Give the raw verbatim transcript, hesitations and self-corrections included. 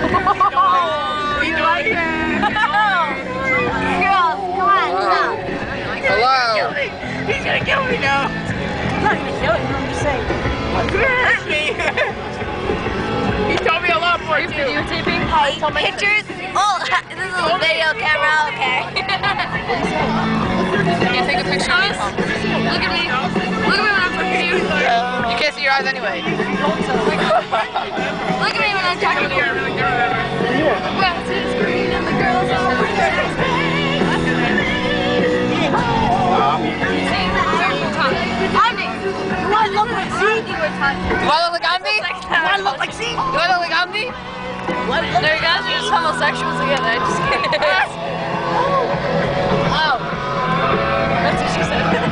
Oh, you like it? Girls, come on, stop. Hello. He's gonna kill me now. I'm not gonna kill you, I'm just saying. It's gonna hurt me. He told me a lot more too. Videotaping? Pictures? Oh, this is a video camera, okay. Can you take a picture of us? Look at me. Look at me when I'm talking to you. You can't see your eyes anyway. Look at me when I'm talking to you. Well, to the screen and the girls all over there. You want to look like Z? You wanna look like Andy? You wanna look like Z? You wanna look like Andy? What? No, you guys are just homosexuals again. I just can't. Oh. That's what she said.